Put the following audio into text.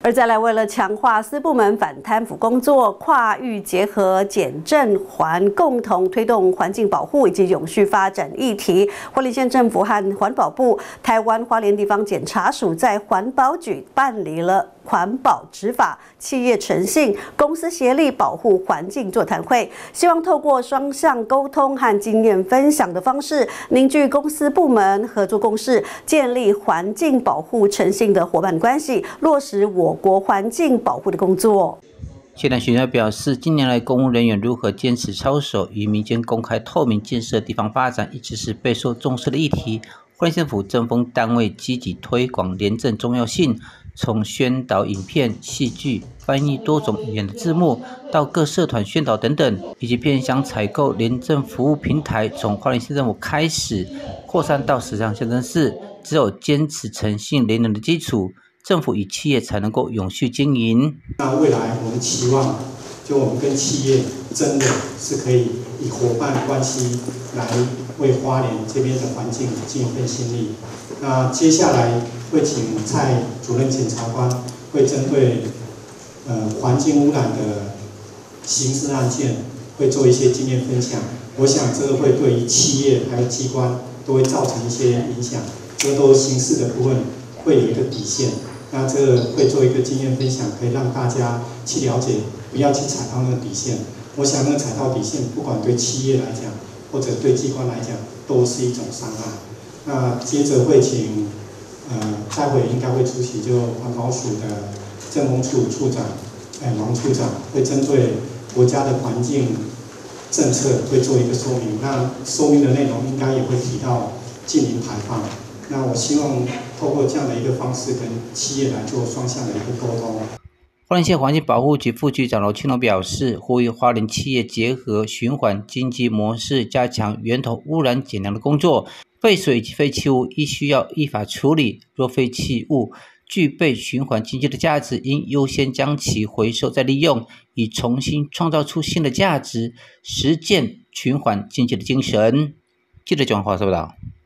而再来，为了强化私部门反贪腐工作，跨域结合检政环，共同推动环境保护以及永续发展议题，花莲县政府和环保部、台湾花莲地方检察署在环保局办理了环保执法、企业诚信、公司协力保护环境座谈会，希望透过双向沟通和经验分享的方式，凝聚公司部门合作共识，建立环境保护诚信的伙伴关系，落实我国环境保护的工作。 谢南学校表示，近年来公务人员如何坚持操守，与民间公开透明建设地方发展，一直是备受重视的议题。花莲县府政风单位积极推广廉政重要性，从宣导影片、戏剧、翻译多种语言的字幕，到各社团宣导等等，以及偏乡采购廉政服务平台，从花莲县政府开始扩散到10项县镇市。只有坚持诚信廉政的基础，政府与企业才能够永续经营。 那未来我们期望，就我们跟企业真的是可以以伙伴关系来为花莲这边的环境尽一份心力。那接下来会请蔡主任检察官会针对环境污染的刑事案件会做一些经验分享。我想这个会对于企业还有机关都会造成一些影响。这都刑事的部分会有一个底线。那这个会做一个经验分享，可以让大家去了解，不要去踩到那个底线。我想那个踩到底线，不管对企业来讲，或者对机关来讲，都是一种伤害。那接着会请，待会应该会出席就环保署的政风处处长，王处长会针对国家的环境政策会做一个说明。那说明的内容应该也会提到净零排放。那我希望透过这样的一个方式，跟企业来做双向的一个沟通。 花莲县环境保护局副局长罗庆龙表示，呼吁花莲企业结合循环经济模式，加强源头污染减量的工作。废水及废弃物亦需要依法处理，若废弃物具备循环经济的价值，应优先将其回收再利用，以重新创造出新的价值，实践循环经济的精神。记者蒋华报道。